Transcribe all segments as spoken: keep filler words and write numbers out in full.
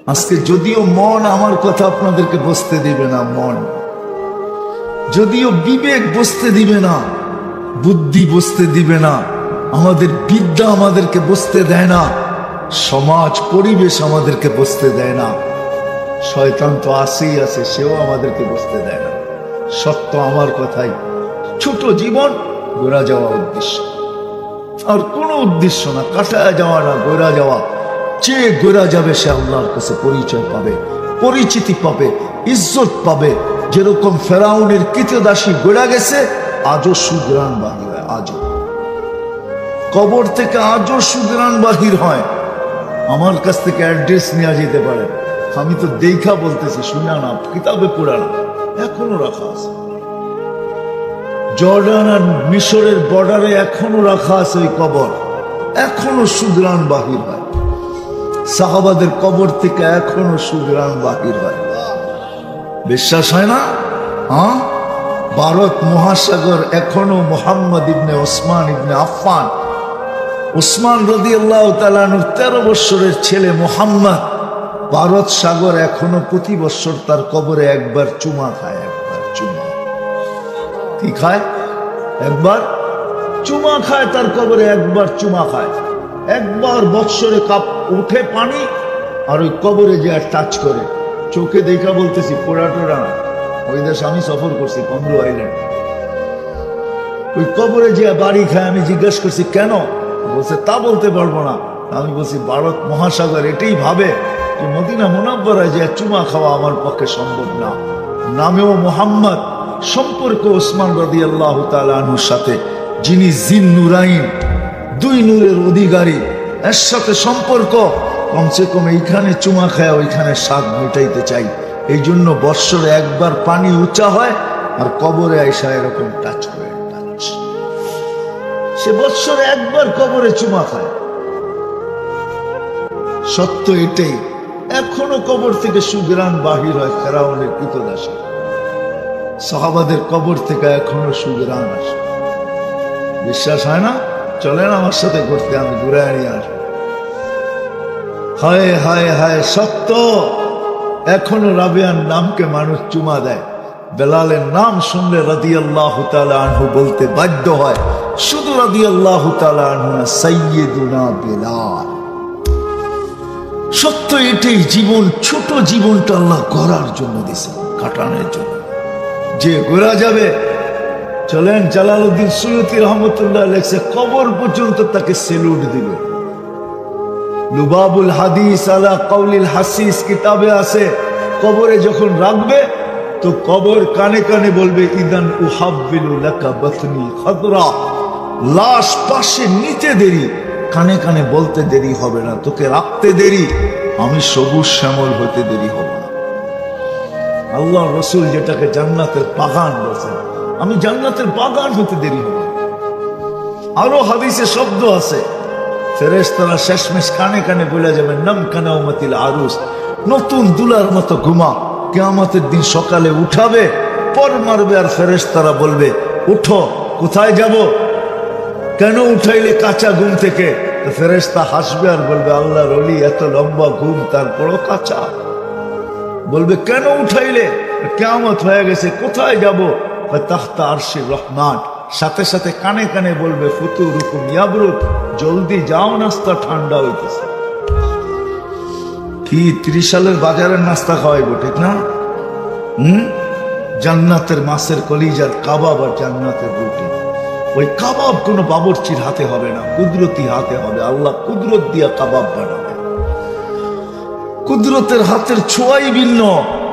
আজকে যদিও মন আমার কথা আপনাদেরকে বুঝতে দিবে না, মন যদিও বিবেক বুঝতে দিবে না, বুদ্ধি বুঝতে দিবে না, আমাদের বিদ্যা আমাদেরকে বুঝতে দেয় না, সমাজ পরিবেশ আমাদেরকে বুঝতে দেয় না, শয়তান তো আসেই আছে, সেও আমাদেরকে বুঝতে দেয় না। সত্য আমার কথাই, ছোট জীবন, গোড়া যাওয়া উদ্দেশ্য, আর কোনো উদ্দেশ্য না, কাটায় যাওয়া না, গোড়া যাওয়া। যে গোড়া যাবে সে আল্লাহর কাছে পরিচয় পাবে, পরিচিতি পাবে, ইজ্জত পাবে। যেরকম ফেরাউনের কৃতদাসী গোড়া গেছে, আজও সুগ্রাণ বাহির হয়, আজও কবর থেকে আজও সুগ্রাণ বাহির হয়। আমার কাছ থেকে অ্যাড্রেস নেওয়া যেতে পারে, আমি তো দেখা বলতেছি, শুনা না, কিতাবে পুরানো এখনো রাখা আছে। জর্ডান আর মিশরের বর্ডারে এখনো রাখা আছে ওই কবর, এখনো সুগ্রাণ বাহির হয়। সাহাবাদের কবর থেকে এখনো সুগ্রাণ বাহির হয়। বিশ্বাস হয় না? হ্যাঁ, ভারত মহাসাগর এখনো মুহাম্মদ ইবনে ওসমান ইবনে আফফান, ওসমান রাদিয়াল্লাহু তাআলা আনহু তেরো বৎসরের ছেলে মুহাম্মদ, ভারত সাগর এখনো প্রতি বৎসর তার কবরে একবার চুমা খায়, একবার চুমা। কি খায়? একবার চুমা খায়, তার কবরে একবার চুমা খায়। একবার বৎসরে কাপ উঠে পানি, আর ওই কবরে যে টাচ করে, চোখে দেখা বলতেছি, পোড়া টোড়া না। ওই দেশ আমি সফর করছি, কমরু আইল্যান্ড, ওই কবরে যে বাড়ি খায়। আমি জিজ্ঞেস করছি কেন, বলছে তা বলতে পারবো না। আমি বলছি ভারত মহাসাগর এটাই ভাবে যে মদিনা মুনাব্বরায় যে চুমা খাওয়া আমার পক্ষে সম্ভব না। নামেও মুহাম্মদ, সম্পর্ক ওসমান রাদিয়াল্লাহু তাআলা আনহুর সাথে, যিনি জিন নুরাইন, দুই নূরের অধিকারী, এর সাথে সম্পর্ক। কমসে কম এইখানে চুমা খায় ওইখানে স্বাদ মেটাইতে চাই। এই জন্য বৎসরে একবার পানি উঁচা হয়, আর কবরে আইসা এরকম টাচ করে, টাচ। সে বৎসরে একবার কবরে চুমা খায়। সত্য এটাই, এখনো কবর থেকে সুগ্রাণ বাহির হয় ফেরাউনের কৃতদাসী। সাহাবাদের কবর থেকে এখনো সুগ্রাণ আসে। বিশ্বাস হয় না? চলেন আমার সাথে করতে, আমি ঘুরে নিয়ে আসবো। হায় হায় হায়, সত্য। এখনো রাবিয়ার নামকে মানুষ চুমা দেয়। বেলালের নাম শুনলে রাদিয়াল্লাহু তাআলা আনহু বলতে বাধ্য হয়, শুধু রাদিয়াল্লাহু তাআলা আনহু না, সাইয়্যিদুনা বেলাল। সত্য এটাই, জীবন, ছোট জীবনটা আল্লাহ গড়ার জন্য দিয়েছে, কাটানোর জন্য। যে গোড়া যাবে, চলেন, জালালউদ্দিন সুয়ুতী রহমতুল্লাহ লেখছে, কবর পর্যন্ত তাকে সেলুট দিবে। লুবাবুল হাদিস আলা কাউলিল হাসিস কিতাবে আছে, কবরে যখন রাখবে তো কবর কানে কানে বলবে, ইদান উহাব্বিলু লাকা বাতনি খাদরা। লাশ পাশে নিতে দেরি, কানে কানে বলতে দেরি হবে না, তোকে রাখতে দেরি, আমি সবুজ শ্যামল হতে দেরি হবে না। আল্লাহ রসুল যেটাকে জান্নাতের বাগান বলছেন, আমি জান্নাতের বাগান হতে দেরি হবে। আরো হাদিসে শব্দ আছে, ফেরেশতারা শেষমেশ কানে কানে বলে যাবে, নাম কানাউমাতিল আরুস, নতুন দুলার মতো ঘুমা। কিয়ামতের দিন সকালে উঠাবে, পর মারবে, আর ফেরেশতারা বলবে, উঠো, কোথায় যাব? কেন উঠাইলে কাঁচা ঘুম থেকে? ফেরেশতা হাসবে আর বলবে, আল্লাহর ওলি, এত লম্বা ঘুম তারপরও কাঁচা। বলবে, কেন উঠাইলে? কিয়ামত হয়ে গেছে, কোথায় যাব? তাহতা আরশির রহমান। সাথে সাথে কানে কানে বলবে, ফুতুরুকুম ইয়াবরুক, জলদি যাও, নাস্তা ঠান্ডা হইতেছে। কি ত্রিশ সালের বাজারের নাস্তা খাওয়াইবো, ঠিক না? হম জান্নাতের মাছের কলিজার কাবাব আর জান্নাতের রুটি। ওই কাবাব কোনো বাবুর্চির হাতে হবে না, কুদরতি হাতে হবে। আল্লাহ কুদরত দিয়া কাবাব বানাবে, কুদরতের হাতের ছোঁয়াই ভিন্ন।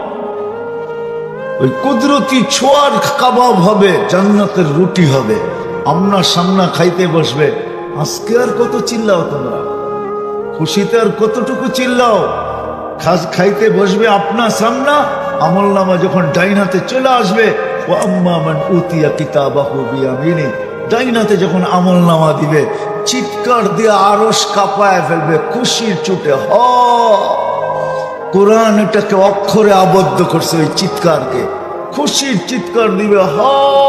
ওই কুদরতি ছোঁয়ার কাবাব হবে, জান্নাতের রুটি হবে। আমনা সামনা খাইতে বসবে, আজকে আর কত চিল্লাও তোমরা, খুশিতে আর কতটুকু চিল্লাও। খাস খাইতে বসবে আপনা সামনা, আমল নামা যখন ডাইন হাতে চলে আসবে, ও আম্মা মান উতিয়া কিতাবাহু বিয়ামিনি, ডাইন হাতে যখন আমল নামা দিবে, চিৎকার দিয়ে আরশ কাঁপায় ফেলবে খুশির চোটে। হ, কোরআন এটাকে অক্ষরে আবদ্ধ করছে, ওই চিৎকারকে, খুশির চিৎকার দিবে। হ,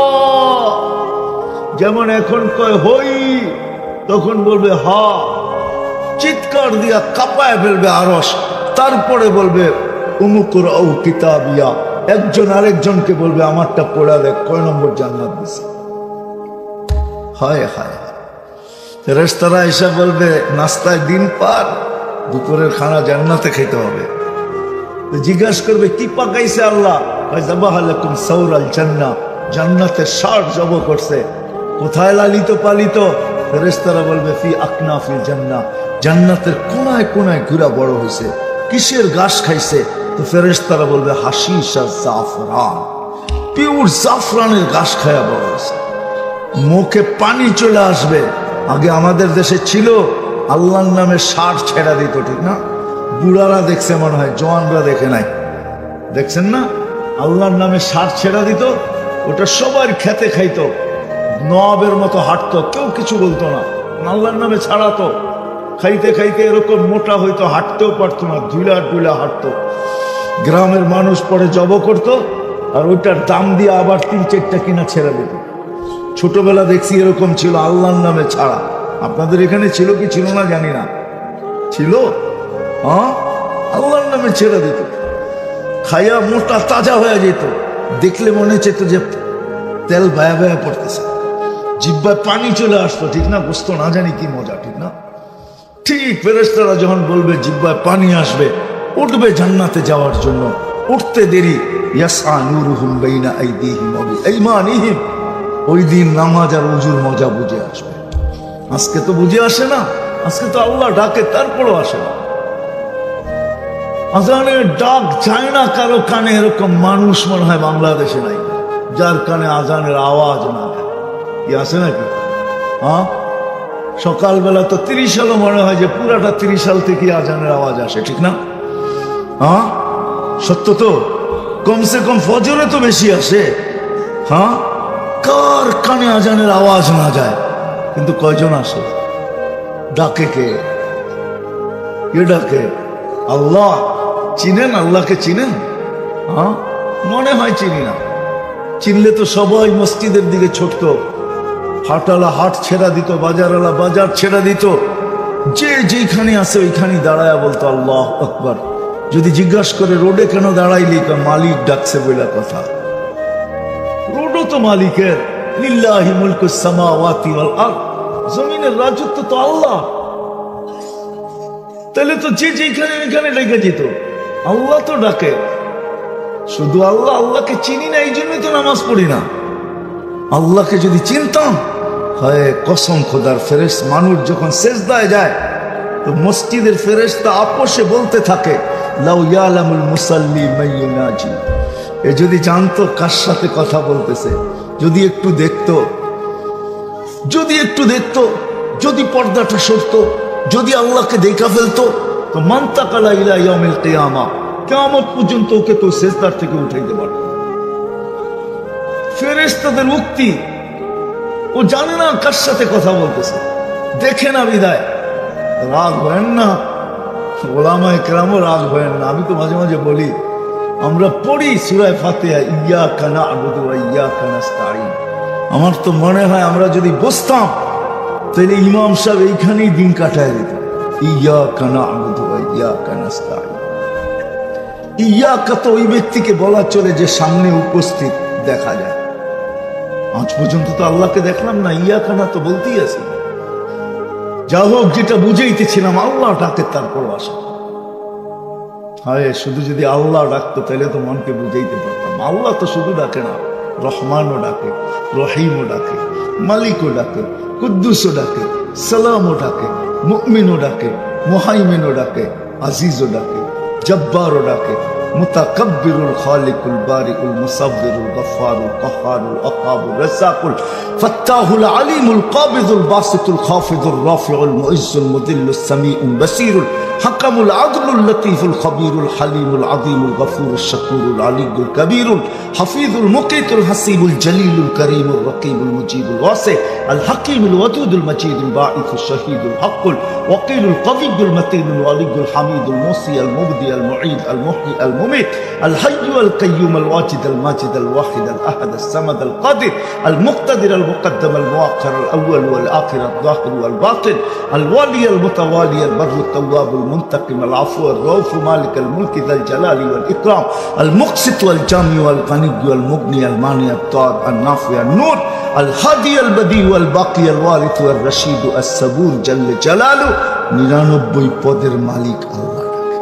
যেমন এখন কয় হই, তখন বলবে হা। চিৎকার দিয়া কাঁপায় ফেলবে আরশ, তারপরে বলবে উমুকুরাউ কিতাবিয়া, একজন আরেকজনকে বলবে আমারটা পড়া দেখ কয় নম্বর জান্নাত দিছে। হায় হায়, ফেরেশতারা এসে বলবে নাস্তায় দিন পার, দুপুরের খানা জান্নাতে খেতে হবে। জিজ্ঞাসা করবে কি পাকাইছে আল্লাহ? যাবাহালাকুম সাউরাল জান্নাহ, জান্নাতের ষাঁড় জব করছে। কোথায় লালিত পালিত? ফেরেশতারা বলবে ফি আকনাফিল জান্নাহ, জান্নাতের কোনায় কোনায় ঘুরা বড় হয়েছে। কিসের ঘাস খাইছে? তো ফেরেশতারা বলবে হাশিশ আর জাফরান, পিওর জাফরানের ঘাস খায়া বড় হয়েছে। মুখে পানি চলে আসবে। আগে আমাদের দেশে ছিল আল্লাহর নামে ষাঁড় ছেড়া দিত, ঠিক না? বুড়ারা দেখছে মনে হয়, জওয়ানরা দেখে নাই, দেখছেন না? আল্লাহর নামে ষাঁড় ছেড়া দিত, ওটা সবার খেতে খাইতো, নবাবের মতো হাঁটতো, কেউ কিছু বলতো না। আল্লাহর নামে ছাড়াতো, খাইতে খাইতে এরকম মোটা হইতো, হাঁটতেও পারতো না, ধুলা টুলা হাঁটতো। গ্রামের মানুষ পরে জব করতো, আর ওইটার দাম দিয়ে আবার তিন চারটা কিনা ছেড়ে দিত। ছোটবেলা দেখছি এরকম ছিল, আল্লাহর নামে ছাড়া। আপনাদের এখানে ছিল কি ছিল না জানি না, ছিল। হ্যাঁ, আল্লাহর নামে ছেড়ে দিত, খাইয়া মোটা তাজা হয়ে যেত। দেখলে মনে চেত যে তেল ভায়া ভায়া পড়তেছে, জিব্বায় পানি চলে আসতো, ঠিক না? বুঝতো না জানি কি মজা, ঠিক না? ঠিক ফেরেশতারা যখন বলবে জিব্বায় পানি আসবে, উঠবে জান্নাতে যাওয়ার জন্য, উঠতে দেরি ইয়াসআ নূরুহুম বাইনা আইদিহিম ওয়া বিআইমানিহিম, ওই দিন নামাজ আর ওযুর মজা বুঝে আসবে। আজকে তো বুঝে আসে না, আজকে তো আল্লাহ ডাকে তারপরও আসে না। আজানের ডাক যায় না কারো কানে, এরকম মানুষ মনে হয় বাংলাদেশে নাই যার কানে আজানের আওয়াজ না যায়। কি আছে নাকি? হ্যাঁ, সকালবেলা তো তিরিশ সালও মনে হয় যে পুরাটা তিরিশ সাল থেকে আজানের আওয়াজ আসে, ঠিক না? হ্যাঁ, সত্য তো। কমসে কম ফজরে তো বেশি আসে। হ্যাঁ, কার কানে আজানের আওয়াজ না যায়? কিন্তু কয়জন আসে? ডাকে কে? কে ডাকে? আল্লাহ। চিনেন আল্লাহকে? চিনেন? হ্যাঁ, মনে হয় চিনি না। চিনলে তো সবাই মসজিদের দিকে ছুটত, হাটওয়ালা হাট ছেড়া দিত, বাজারওয়ালা বাজার ছেড়া দিত, যে যেখানে আছে ওইখানে দাঁড়ায়া বলতো আল্লাহ আকবার। যদি জিজ্ঞাসা করে রোডে কেন দাঁড়াইলি, মালিক ডাকছে বইলা কথা। রোডও তো মালিকের, লিল্লাহি মুলকুস সামাওয়াতি ওয়াল আরদ, জমিনের রাজত্ব তো আল্লাহ। তাহলে তো যে যেখানে ওইখানে লেগে যেত, আল্লাহ তো ডাকে। শুধু আল্লাহ, আল্লাহকে চিনি না, এই জন্যই তো নামাজ পড়ি না। আল্লাহকে যদি চিনতাম, হয় কসম খোদার, ফেরেশ মানুষ যখন সেজদায় যায় তো মসজিদের ফেরেশতা আপোষে বলতে থাকে লাউ ইয়ালামুল মুসাল্লি মাইয়ুনাজি, এ যদি জানতো কার সাথে কথা বলতেছে, যদি একটু দেখতো, যদি একটু দেখতো, যদি পর্দাটা সরতো, যদি আল্লাহকে দেখা ফেলতো, তো মান্তাকালা ইলা ইয়াউমিল কিয়ামা, কিয়ামত পর্যন্ত ওকে তো সেজদার থেকে উঠাইতে পারত। ফেরেশতাদের উক্তি, ও জানে না কার সাথে কথা বলতেছে, দেখে না বিদায়। রাগ হয় না, ওলামায়ে কেরামও রাগ হয় না। আমি তো মাঝে মাঝে বলি, আমরা পড়ি সূরা ফাতিহা, ইয়্যাকা না'বুদু ওয়া ইয়্যাকা নাস্তাঈন। আমার তো মনে হয় আমরা যদি বসতাম তাহলে ইমাম সাহেব এইখানেই দিন কাটায় দিত। ইয়্যাকা না'বুদু ওয়া ইয়্যাকা নাস্তাঈন। ইয়্যাকা তো ওই ব্যক্তিকে বলা চলে যে সামনে উপস্থিত দেখা যায়। আজ পর্যন্ত তো আল্লাহকে দেখলাম না, ইয়্যাকা না তো বলতেই আছে। যা হোক, যেটা বুঝাইতেছিলাম, আল্লাহ ডাকে তারপর আসে। হায়, শুধু যদি আল্লাহ ডাকতো তাহলে তো মনকে বুঝাইতে পারতাম। আল্লাহ তো শুধু ডাকে না, রহমানও ডাকে, রহিমও ডাকে, মালিকও ডাকে, কুদ্দুসও ডাকে, সালামও ডাকে, মুমিনও ডাকে, মুহাইমিনও ডাকে, আজিজও ডাকে, জব্বারও ডাকে, মুতাকাব্বিরুল খালিকুল বারিকুল মুসাব্বিরুল গফফারুল কাহ্হারুল আকাবুর রাজ্জাকুল ফাত্তাহুল আলিমুল কাবিদুল বাসিতুল খাফিদুর রাফিউল মুইজ্জুল মুদিল্লুস সামিউল বাসীরুল হাকামুল আদলুল লতীফুল খবীরুল হালিমুল আযীমুল গফুরুশ শাকুরুল আলিয়্যুল কবীরুল হাফিজুল মুকিতুল হাসিবুল জলিলুল করিমুর রকিবুল মুজিবুল ওয়াসি আল হাকিমুল ওয়াদুদুল মজিদুল বাঈসুশ শহীদুল হকুল ওয়াকিলুল কবিয়্যুল মতিনুল ওয়ালিয়্যুল হামিদুল মুসি আল মুবদি আল মুঈদ আল মুহয়ি আল মুমীত আল হাইয়্যু আল কাইয়্যুম আল ওয়াজিদ আল মাজিদ আল ওয়াহিদ আল আহাদ আল সামাদ আল কাদির আল মুক্তাদির আল মুকদ্দম আল মুআক্খির আল আউয়াল ওয়াল আখির আল যাহির ওয়াল বাতিন আল ওয়ালি আল মুতাওয়ালি আল বাররু আত তাওয়াব المنتقم العفو الرؤوف مالك الملك ذا الجلال والإكرام المقسط والجامع والغني والمغني المانع الضار النافع النور الهادي البديع والباقي الوارث والرشيد الصبور جل جلاله নিরানব্বই পদের মালিক আল্লাহ।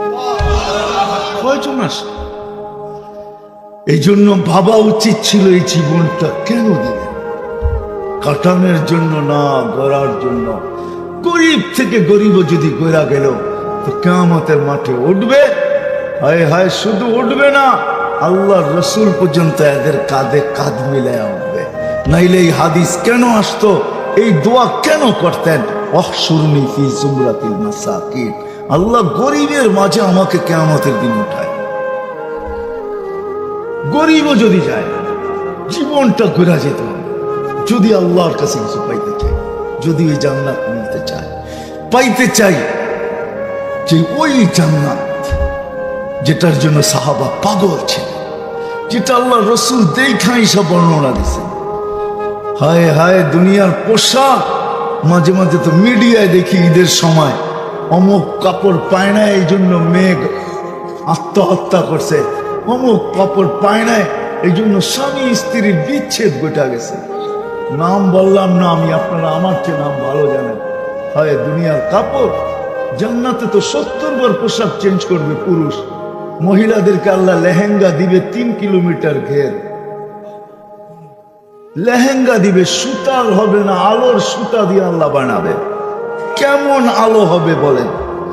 কয়জন আসে? এই জন্য ভাবা উচিত ছিল এই জীবনটা কেন দিলেন? কাটানোর জন্য না, গড়ার জন্য। গরিব থেকে গরিব যদি গড়া গেল তো কিয়ামতের মাঠে উঠবে। হায় হায়, শুধু উঠবে না, আল্লাহর রসুল পর্যন্ত এদের কাঁধে কাঁধ মিলায় উঠবে। নাইলে এই হাদিস কেন আসতো? এই দোয়া কেন করতেন? অহশুরনি ফি জুমরাতিল মাসাকিন, আল্লাহ গরিবের মাঝে আমাকে কিয়ামতের দিন উঠায়। গরিবও যদি যায়, জীবনটা ঘুরা যেত যদি আল্লাহর কাছে কিছু পাইতে চাই, যদি ওই জান্নাত মিলতে চায়, পাইতে চাই, যে ওই জান্নাত যেটার জন্য সাহাবা পাগল ছিল, যেটা আল্লাহ রসুল দেখাই সব বর্ণনা দিয়েছেন। হায় হায়, দুনিয়ার পোশাক মাঝে মাঝে তো মিডিয়ায় দেখি ঈদের সময় অমুক কাপড় পায় না, এই জন্য মেঘ আত্মহত্যা করছে, অমুক কাপড় পায় না এই জন্য স্বামী স্ত্রীর বিচ্ছেদ ঘটা গেছে। নাম বললাম না আমি, আপনারা আমার চেয়ে নাম ভালো জানেন। হয় দুনিয়ার কাপড়, জান্নাতে তো সত্তর বার পোশাক চেঞ্জ করবে পুরুষ। মহিলাদেরকে আল্লাহ লেহেঙ্গা দিবে তিন কিলোমিটার ঘের, লেহেঙ্গা দিবে, সুতার হবে না, আলোর সুতা দিয়ে আল্লাহ বানাবে। কেমন আলো হবে বলেন?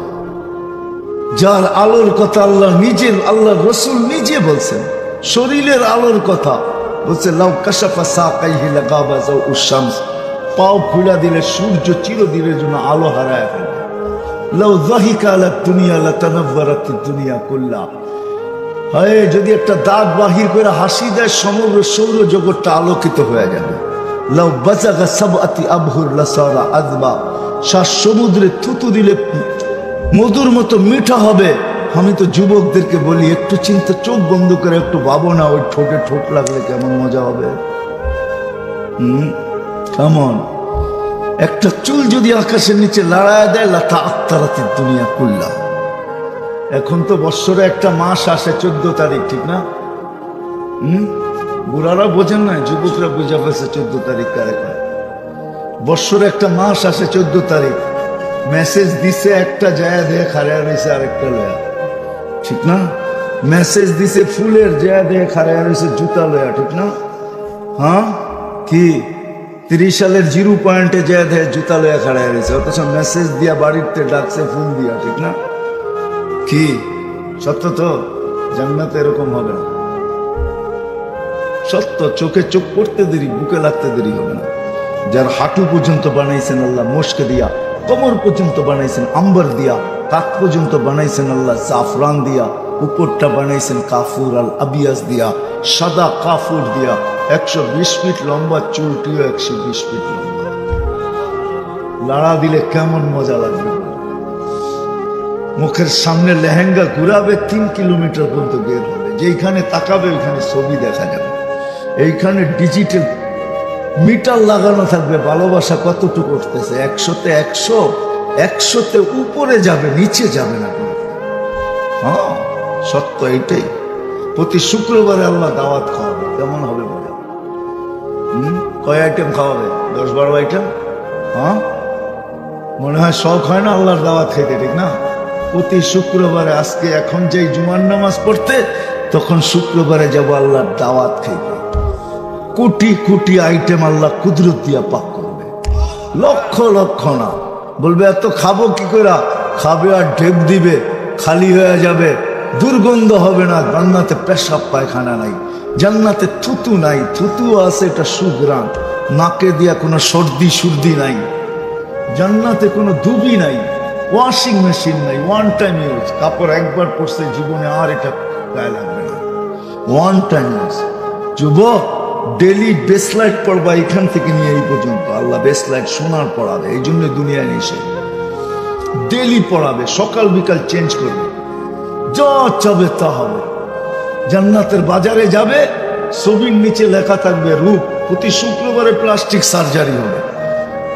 যার আলোর কথা আল্লাহ নিজে, আল্লাহ রসুল নিজে বলছেন, শরীরের আলোর কথা বলছে, লাউ কাশাফা সাকাইহি লাগাবা যাউ শামস, পাও খুলে দিলে সূর্য চিরদিনের জন্য আলো হারায় ফেলবে। লাউ যাহিকা আলা দুনিয়া লাতানাওয়ারাতিদ দুনিয়া কুল্লা, হয় যদি একটা দাঁত বাহির করে হাসি দেয় সমগ্র সৌর জগৎটা আলোকিত হয়ে যাবে। লাউ বাজাগা সাবআতি আবহুর লাসারা আযবা, সাত সমুদ্রে থুতু দিলে মধুর মতো মিঠা হবে। আমি তো যুবকদেরকে বলি, একটু চিন্তা, চোখ বন্ধ করে একটু ভাবো না, ওই ঠোঁটে ঠোঁট লাগলে কেমন মজা হবে। হম কেমন? একটা চুল যদি আকাশের নিচে লড়ায় দেয়, লাতা আত্মারাতির দুনিয়া কুল্লা। এখন তো বৎসরে একটা মাস আসে চোদ্দ তারিখ, ঠিক না? হম বুড়ারা বোঝেন না, যুবকরা বুঝা ফেলছে চোদ্দ তারিখ কারে কয়। বৎসরে একটা মাস আসে চোদ্দ তারিখ, মেসেজ দিছে একটা জায়গা দিয়ে খাড়া রয়েছে আরেকটা লয়া, ঠিক না? মেসেজ দিছে ফুলের জায়গা দিয়ে খাড়া রয়েছে জুতা লয়া, ঠিক না? হ্যাঁ কি তিরিশ সালের জিরো পয়েন্টে জায়গা দিয়ে জুতা লয়া খাড়া রয়েছে, অথচ মেসেজ দিয়া বাড়িতে ডাকছে ফুল দিয়া, ঠিক না? কি সত্য তো? জান্নাতে এরকম হবে না, সত্য। চোখে চোখ পড়তে দেরি, বুকে লাগতে দেরি হবে না। যার হাঁটু পর্যন্ত বানাইছেন আল্লাহ মোশকে দিয়া, কোমর পর্যন্ত বানাইছেন আম্বার দিয়া, কাক পর্যন্ত বানাইছেন আল্লাহ জাফরান দিয়া, উপরটা বানাইছেন কাফুর আল আবিয়াস দিয়া, সাদা কাফুর দিয়া। একশো বিশ ফিট লম্বা, চুলটিও একশো বিশ ফিট লম্বা। লাড়া দিলে কেমন মজা লাগবে। মুখের সামনে লেহেঙ্গা ঘুরাবে, তিন কিলোমিটার পর্যন্ত বের হবে। যেইখানে তাকাবে ওইখানে ছবি দেখা যাবে। এইখানে ডিজিটাল মিটার লাগানো থাকবে, ভালোবাসা কতটুকু উঠতেছে। একশোতে একশো, একশোতে উপরে যাবে, নিচে যাবে না। হ্যাঁ সত্য এইটাই। প্রতি শুক্রবারে আল্লাহ দাওয়াত খাওয়াবে। কেমন হবে বলে? হম কয় আইটেম খাওয়াবে? দশ বারো আইটেম। হ্যাঁ মনে হয় শখ হয় না আল্লাহর দাওয়াত খাইতে, ঠিক না? প্রতি শুক্রবারে, আজকে এখন যেই জুমার নামাজ পড়তে, তখন শুক্রবারে যাব আল্লাহর দাওয়াত খাইতে। কোটি কোটি আইটেম আল্লাহ কুদরত দিয়া পাক করবে, লক্ষ লক্ষ না। বলবে এত খাবো কি করে? খাবে আর ঢেপ দিবে, খালি হয়ে যাবে, দুর্গন্ধ হবে না। জান্নাতে পেশাব পায়খানা নাই, জান্নাতে থুতু নাই, থুতু আছে এটা সুঘ্রাণ, নাকে দিয়া কোনো সর্দি সুর্দি নাই, জান্নাতে কোনো ধুবি নাই, ওয়াশিং মেশিন নাই, ওয়ান টাইম ইউজ। কাপড় একবার পরছে জীবনে আর এটা গায়ে লাগবে না, ওয়ান টাইম ইউজ। যুবক ডেলি বেসলাইট পড়বা, এখান থেকে নিয়ে এই পর্যন্ত। আল্লাহ বেসলাইট সোনার পড়াবে, এই জন্য দুনিয়ায় নিষে। ডেলি পড়াবে, সকাল বিকাল চেঞ্জ করবে, যা চাবে তা হবে। জান্নাতের বাজারে যাবে, ছবির নিচে লেখা থাকবে রূপ। প্রতি শুক্রবারে প্লাস্টিক সার্জারি হবে,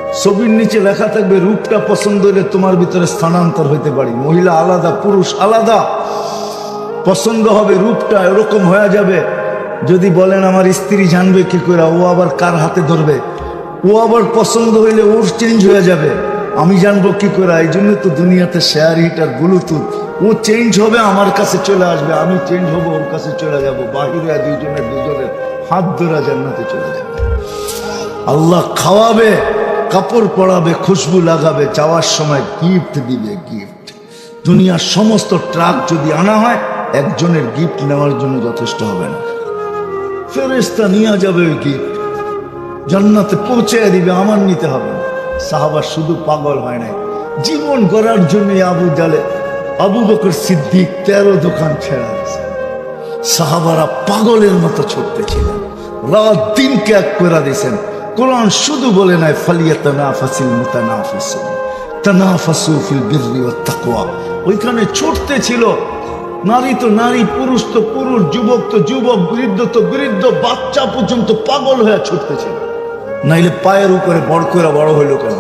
ছবির নিচে লেখা থাকবে রূপটা পছন্দ হলে তোমার ভিতরে স্থানান্তর হইতে পারি। মহিলা আলাদা, পুরুষ আলাদা। পছন্দ হবে রূপটা এরকম হয়ে যাবে। যদি বলেন আমার স্ত্রী জানবে কি করে, ও আবার কার হাতে ধরবে? ও আবার পছন্দ হইলে ওর চেঞ্জ হয়ে যাবে, আমি জানবো কি করে? এই জন্য তো দুনিয়াতে শেয়ার হিটার, ব্লুটুথ। ও চেঞ্জ হবে, আমার কাছে চলে আসবে, আমি চেঞ্জ হবো, ওর কাছে চলে যাব। বাহিরে দুইজনের দুজনের হাত ধরা জান্নাতে চলে যাবে। আল্লাহ খাওয়াবে, কাপড় পরাবে, খুশবু লাগাবে, যাওয়ার সময় গিফট দিবে। গিফট দুনিয়ার সমস্ত ট্রাক যদি আনা হয়, একজনের গিফট নেওয়ার জন্য যথেষ্ট হবে না। ফেরেশতা নিয়ে যাবে ওই গিফট, জান্নাতে পৌঁছে দিবে, আমার নিতে হবে না। সাহাবা শুধু পাগল হয় নাই, জীবন গড়ার জন্য আবু জালে আবু বকর সিদ্দিক তেরো দোকান ছেড়া দিয়েছে। সাহাবারা পাগলের মতো ছুটতেছিলেন, রাত দিনকে এক করে দিয়েছেন। কোরআন শুধু বলে নাই ফালিয়াতানাফাসিল মুতানাফিসুন তানাফাসু ফিল বিররি ওয়াত তাকওয়া। ওইখানে ছুটতে ছিল। নারী তো নারী, পুরুষ তো পুরুষ, যুবক তো যুবক, বৃদ্ধ তো বৃদ্ধ, বাচ্চা পর্যন্ত পাগল হয়ে ছুটতেছিল। নাইলে পায়ের উপরে বড় করে বড় হইল কেন?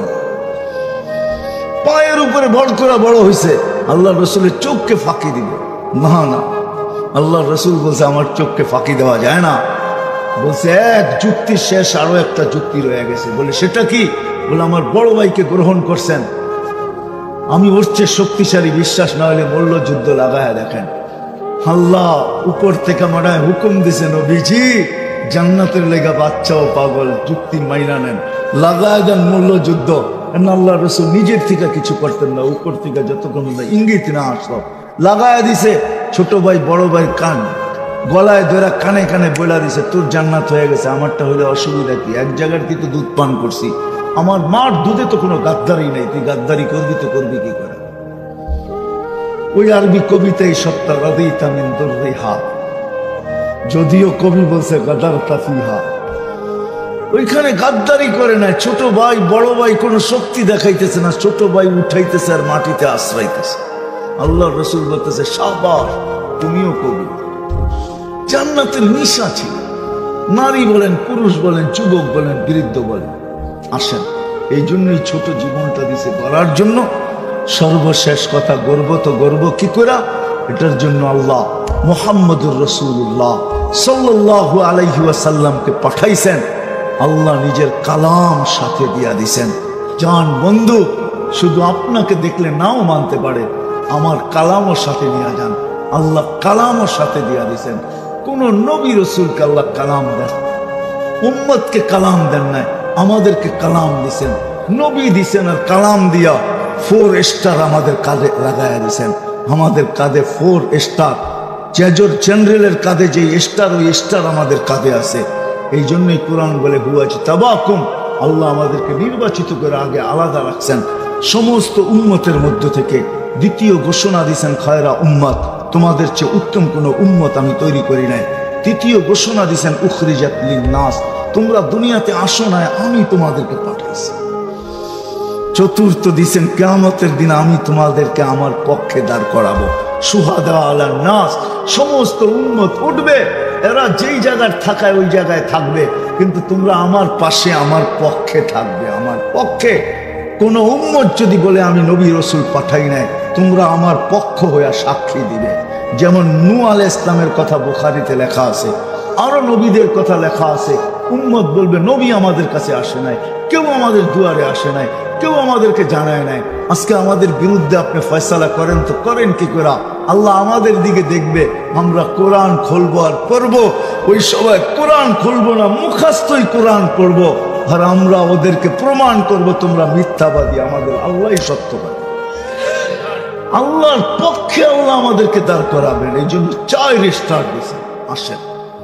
পায়ের উপরে বড় করে বড় হয়েছে আল্লাহ রসুলের চোখকে ফাঁকি দিবে না। না, আল্লাহ রসুল বলছে আমার চোখকে ফাঁকি দেওয়া যায় না। বলছে এক যুক্তি শেষ, আরো একটা যুক্তি রয়ে গেছে। বলে সেটা কি? বলে আমার বড় ভাইকে গ্রহণ করছেন, আমি ওর চেয়ে শক্তিশালী, বিশ্বাস না হলে মল্ল যুদ্ধ লাগায় দেখেন। আল্লাহ উপর থেকে মনে হয় হুকুম দিছে, নবীজি জান্নাতের লেগা বাচ্চাও পাগল, যুক্তি মাইনা নেন, লাগায় দেন মল্ল যুদ্ধ। আল্লাহ রসুল নিজের থেকে কিছু করতেন না, উপর থেকে যতক্ষণ ইঙ্গিত না আসলো লাগায় দিছে। ছোট ভাই বড় ভাই কান গলায় ধরে কানে কানে বলা দিছে, তোর জান্নাত হয়ে গেছে, আমারটা হলে অসুবিধা কি? এক জায়গার থেকে তো দুধ পান করছি, আমার মার দুধে তো কোনো গাদ্দারি নেই, তুই গাদ্দারি করবি তো করবি কি করে? ওই আরবি কবিতাই সত্তা রাদিতা মিন দুররিহা, যদিও কবি বলছে গাদারতা ফিহা। ওইখানে গাদ্দারি করে নাই। ছোট ভাই বড় ভাই কোনো শক্তি দেখাইতেছে না, ছোট ভাই উঠাইতেছে আর মাটিতে আশ্রাইতেছে। আল্লাহ রসুল বলতেছে সাবাস, তুমিও কবি। জান্নাতের নিশা ছিল। নারী বলেন, পুরুষ বলেন, যুবক বলেন, বৃদ্ধ বলেন, আসেন। এই জন্যই ছোট জীবনটা দিছে গড়ার জন্য। সর্বশেষ কথা, গর্ব তো গর্ব কি করে? এটার জন্য আল্লাহ মুহাম্মদুর রাসূলুল্লাহ সাল্লাল্লাহু আলাইহি ওয়াসাল্লামকে পাঠাইছেন। আল্লাহ নিজের কালাম সাথে দিয়া দিছেন। জান বন্ধু, শুধু আপনাকে দেখলে নাও মানতে পারে, আমার কালামও সাথে নিয়ে যান। আল্লাহ কালামও সাথে দিয়া দিছেন। কোন নবী রসুলকে আল্লাহ কালাম দেন, উম্মতকে কালাম দেন নাই, আমাদেরকে কালাম দিছেন। নবী দিছেন আর কালাম দিয়া ফোর স্টার আমাদের কাঁধে লাগাইয়া দিছেন। আমাদের কাঁধে ফোর স্টার, চেজর জেনারেলের কাঁধে যে স্টার, ওই স্টার আমাদের কাঁধে আছে। এই জন্যই কোরআন বলে হুয়াজি তাবাকুম, আল্লাহ আমাদেরকে নির্বাচিত করে আগে আলাদা রাখছেন সমস্ত উম্মতের মধ্য থেকে। দ্বিতীয় ঘোষণা দিছেন খায়রা উম্মত, তোমাদের চেয়ে উত্তম কোনো উম্মত আমি তৈরি করি নাই। তৃতীয় ঘোষণা দিছেন উখরিজাত লিন-নাস, তোমরা দুনিয়াতে আসো না, আমি তোমাদেরকে পাঠাইছি। চতুর্থ দিছেন কিয়ামতের দিন আমি তোমাদেরকে আমার পক্ষে দাঁড় করাবো। শুহাদা আলান নাস, সমস্ত উম্মত উঠবে, এরা যেই জায়গায় থাকায় ওই জায়গায় থাকবে, কিন্তু তোমরা আমার পাশে, আমার পক্ষে থাকবে। আমার পক্ষে কোন উম্মত যদি বলে আমি নবী রসুল পাঠাই নাই, তোমরা আমার পক্ষ হইয়া সাক্ষী দিবে। যেমন নূহ আলাইহিস ইসলামের কথা বুখারীতে লেখা আছে, আরো নবীদের কথা লেখা আছে। উম্মত বলবে নবী আমাদের কাছে আসে নাই, কেউ আমাদের দুয়ারে আসে নাই, কেউ আমাদেরকে জানায় নাই। আজকে আমাদের বিরুদ্ধে আপনি ফয়সালা করেন তো করেন কি করে? আল্লাহ আমাদের দিকে দেখবে, আমরা কোরআন খুলবো আর পড়বো। ওই সময় কোরআন খুলবো না, মুখস্থই কোরআন পড়বো, আর আমরা ওদেরকে প্রমাণ করব তোমরা মিথ্যাবাদী, আমাদের আল্লাহই সত্যবাদী। আল্লাহর পক্ষে আল্লাহ আমাদেরকে দাঁড় করাবেন। এই জন্য চাই রেস্টার দিয়েছেন। আসেন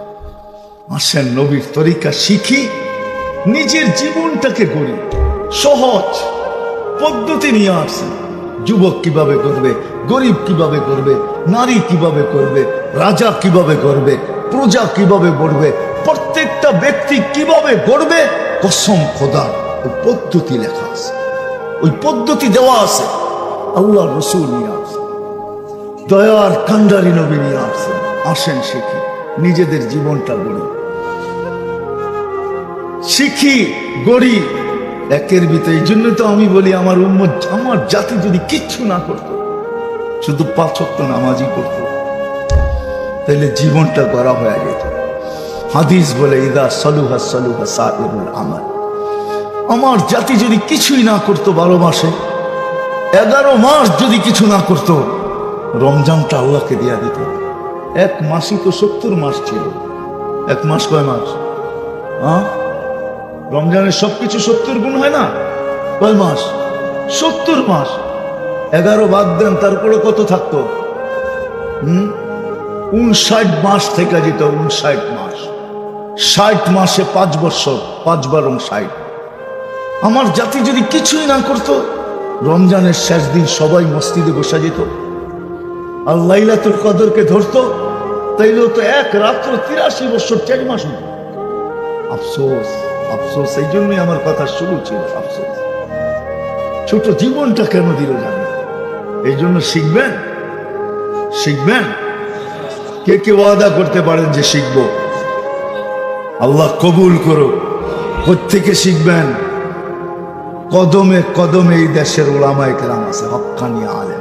আসেন নবীর তরিকা শিখি, নিজের জীবনটাকে গড়ি। সহজ পদ্ধতি নিয়ে আসছেন। যুবক কিভাবে করবে, গরিব কিভাবে করবে, নারী কিভাবে করবে, রাজা কিভাবে করবে, প্রজা কিভাবে গড়বে, প্রত্যেকটা ব্যক্তি কিভাবে গড়বে, কসম খোদা ওই পদ্ধতি লেখা আছে, ওই পদ্ধতি দেওয়া আছে। আল্লাহ রসুল নিয়ে আসছেন, দয়ার কান্ডারি নবী নিয়ে আসছেন। আসেন শিখি, নিজেদের জীবনটা গড়ি, শিখি গড়ি। একের ভিতরে। এই জন্য তো আমি বলি আমার উম্মত, আমার জাতি যদি কিচ্ছু না করত, শুধু পাঁচ ওয়াক্ত নামাজই করত, তাহলে জীবনটা গড়া হয়ে যেত। হাদিস বলে ইদা সালুহা সালুহা সাইরুল আমাল। আমার জাতি যদি কিছুই না করতো, বারো মাসে এগারো মাস যদি কিছু না করত, রমজানটা আল্লাহকে দিয়া দিত। এক মাসই তো সত্তর মাস ছিল। এক মাস কয় মাস? হ্যাঁ, রমজানের সবকিছু সত্তর গুণ হয় না? কয় মাস? সত্তর মাস। এগারো বাদ দেন, তারপরে কত থাকতো? হম উনষাট মাস থেকে যেত। উনষাট মাস, ষাট মাসে পাঁচ বছর, পাঁচ বারং ষাট। আমার জাতি যদি কিছুই না করত, রমজানের শেষ দিন সবাই মসজিদে বসা যেত, আর লাইলাতুল কদরকে ধরতো, তাইলেও তো এক রাত্র তিরাশি বছর, চার মাস হতো। আফসোস, আফসোস। এই জন্যই আমার কথা শুরু ছিল, আফসোস। ছোট জীবনটা কেন দিল জানেন? এই জন্য শিখবেন, শিখবেন। কে কে ওয়াদা করতে পারেন যে শিখব? আল্লাহ কবুল করো। কোত্থেকে শিখবেন? কদমে কদমে এই দেশের ওলামায়ে কেরাম আছে, হক্কানি আলেম।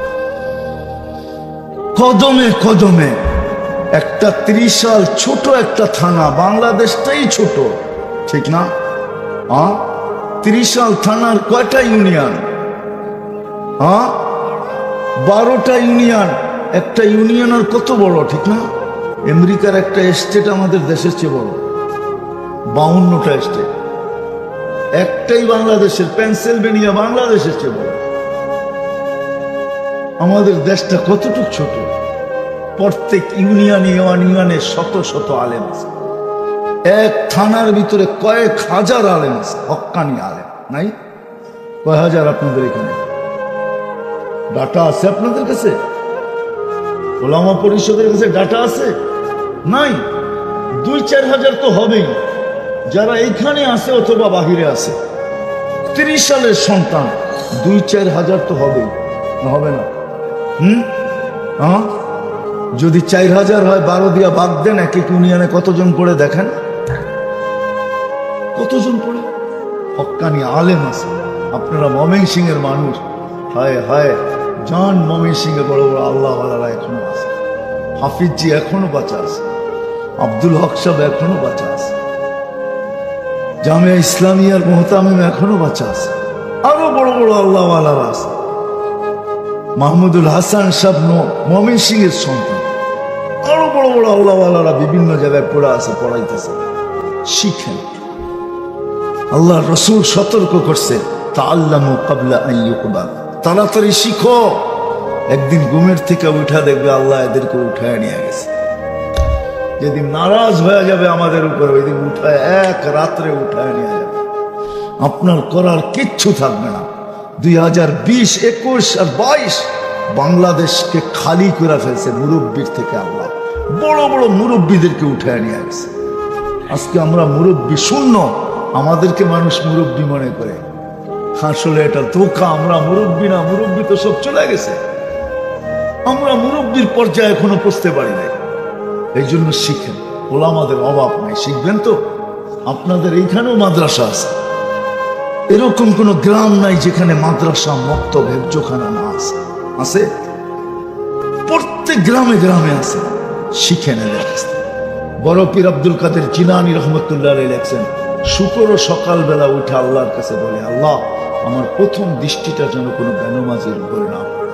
কদমে কদমে। একটা ত্রিশাল ছোট একটা থানা, বাংলাদেশটাই ছোট, ঠিক না? হ্যাঁ, ত্রিশাল থানার কয়টা ইউনিয়ন? হ্যাঁ, বারোটা ইউনিয়ন। একটা ইউনিয়ন আর কত বড়, ঠিক না? আমেরিকার একটা স্টেট আমাদের দেশের চেয়ে বড়, বাউন্নটা স্টেট। একটাই বাংলাদেশের, পেনসিলভেনিয়া বাংলাদেশের চেয়ে বড়। আমাদের দেশটা কতটুকু ছোট। প্রত্যেক ইউনিয়নে ইউনিয়নে শত শত আলেম আছে। এক থানার ভিতরে কয়েক হাজার আলেম আছে, হক্কানি আলেম। নাই? কয় হাজার আপনাদের এখানে? ডাটা আছে আপনাদের কাছে? ওলামা পরিষদের কাছে ডাটা আছে? নাই। দুই চার হাজার তো হবেই, যারা এইখানে আছে অথবা বাহিরে আছে। ত্রিশ সালের সন্তান, দুই চার হাজার তো হবেই, হবে না? হুম হ্যাঁ, যদি চার হাজার হয়, বারো দিয়া বাদ দেন, এক এক ইউনিয়নে কতজন পড়ে দেখেন, কতজন পড়ে? হক্কানি আলেম আছে। আপনারা ময়মনসিংহ এর মানুষ, হায় হায়, জান ময়মনসিংহ এ বড় বড় আল্লাহ ওয়ালারা এখনো আছে। হাফিজজি এখনো বাঁচা আছে, আব্দুল হক সাহেব এখনো বাঁচা আছে, জামিয়া ইসলামিয়ার মোহতামিম এখনো বাঁচা আছে, আরো বড় বড় আল্লাহ ওয়ালারা আছে। মাহমুদুল হাসান সাহেব ময়মনসিংহ এর সন্তান, আরো বড় বড় আল্লাহ ওয়ালারা বিভিন্ন জায়গায় পড়া আছে, পড়াইতেছে। শিখেন। আল্লাহ রসুল সতর্ক করছে, তাআল্লামু ক্বাবলা আন ইউকবাল, তাড়াতাড়ি শিখো। একদিন ঘুমের থেকে উঠা দেখবে আল্লাহ এদেরকে উঠায় নিয়ে গেছে। যেদিন নারাজ হয়ে যাবে আমাদের উপর, ওই দিন উঠায়, এক রাত্রে উঠায় নিয়ে যাবে। আপনার করার কিচ্ছু থাকবে না। দুই হাজার বিশ একুশ আর বাইশ বাংলাদেশকে খালি করে ফেলছে মুরব্বীর থেকে। আল্লাহ বড় বড় মুরব্বীদেরকে উঠায় নিয়ে গেছে। আজকে আমরা মুরব্বী শূন্য, আমাদেরকে মানুষ মুরব্বী মনে করে। আসলে এটা ধোঁকা। আমরা মুরব্বী না, মুরব্বী তো সব চলে গেছে। আমরা মুরব্বীর পর্যায়ে এখনো পৌঁছতে পারি নাই। এই জন্য শিখেন, ওলামাদের অভাব নাই। শিখবেন তো? আপনাদের এইখানেও মাদ্রাসা আছে। এরকম কোন গ্রাম নাই যেখানে মাদ্রাসা, মক্তব, হেফজোখানা না আছে। আছে, প্রত্যেক গ্রামে গ্রামে আছে। শিখেন এদের কাছে। বড় পীর আব্দুল কাদের জিলানী রহমতুল্লাহ আলাইহি লেখছেন, শুকর সকালবেলা উঠে আল্লাহর কাছে বলে, আল্লাহ আমার প্রথম দৃষ্টিটা যেন কোনো বেনমাজির উপরে না পড়ে।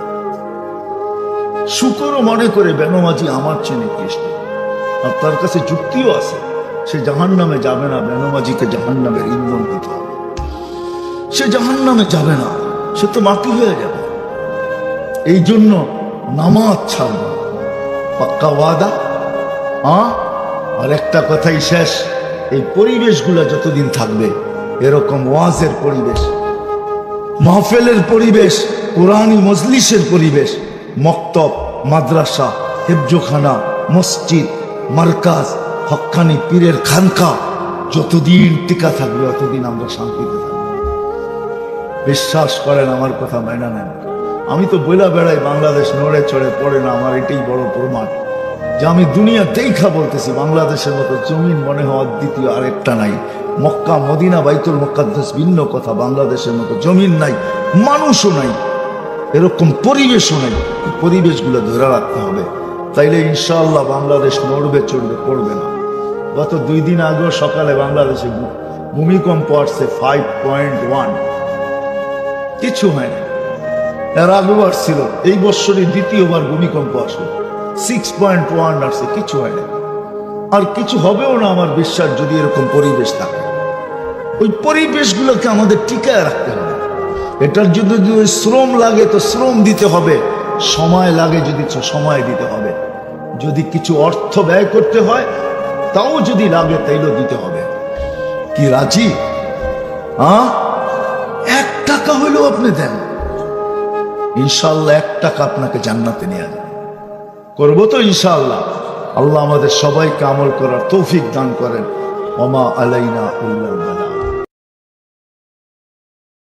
শুকর মনে করে বেনমাজি আমার চেয়ে নিকৃষ্ট, আর তার কাছে যুক্তিও আছে। সে জাহান্নামে যাবে না, বেনমাজিকে জাহান্নামের ইন্ধন দিতে হবে। সে জাহান্নামে যাবে না, সে তো মাটি হয়ে যাবে। এই জন্য নামাজ ছাড়বে, পাক্কা ওয়াদা। হ্যাঁ, আর একটা কথাই শেষ, এই পরিবেশগুলো যতদিন থাকবে, এরকম ওয়াজের পরিবেশ, মাহফিলের পরিবেশ, কোরআনী মজলিসের পরিবেশ, মক্তব, মাদ্রাসা, হেফজোখানা, মসজিদ, মারকাজ, হক্কানি পীরের খানকা যতদিন টিকা থাকবে, ততদিন আমরা শান্তিতে থাকবো। বিশ্বাস করেন, আমার কথা মাইনা নেন। আমি তো বইলা বেড়াই বাংলাদেশ নড়ে চড়ে পড়ে না, আমার এটাই বড় প্রমাণ। যে আমি দুনিয়া দেখা বলতেছি বাংলাদেশের মতো জমিন মনে হওয়ার দ্বিতীয় আরেকটা নাই। মক্কা মদিনা বাইতুল মুকাদ্দাস ভিন্ন কথা, বাংলাদেশের মতো জমিন নাই, মানুষও নাই, এরকম পরিবেশও নাই। পরিবেশগুলো ধরে রাখতে হবে, তাইলে ইনশাআল্লাহ বাংলাদেশ নড়বে চড়বে পড়বে না। গত দুই দিন আগেও সকালে বাংলাদেশে ভূমিকম্প আসছে ফাইভ পয়েন্ট ওয়ান, কিছু হয় না। এর আগেও আসছিল, এই বছরই দ্বিতীয়বার ভূমিকম্প আসলো, সিক্স পয়েন্ট ওয়ান আসছে, কিছু হয় না। আর কিছু হবেও না আমার বিশ্বাস, যদি এরকম পরিবেশ থাকে। ওই পরিবেশগুলোকে আমাদের টিকায় রাখতে হবে। এটার যদি যদি শ্রম লাগে তো শ্রম দিতে হবে, সময় লাগে যদি সময় দিতে হবে, যদি কিছু অর্থ ব্যয় করতে হয় তাও যদি লাগে তাইলেও দিতে হবে। কি রাজি? হ্যাঁ, এক টাকা হইলেও আপনি দেন, ইনশাআল্লাহ এক টাকা আপনাকে জান্নাতে নিয়ে যাবে। করবো তো ইনশাআল্লাহ। আল্লাহ আমাদের সবাইকে আমল করার তৌফিক দান করেন। ওমা আলাইনা ইল্লাল বালাগ।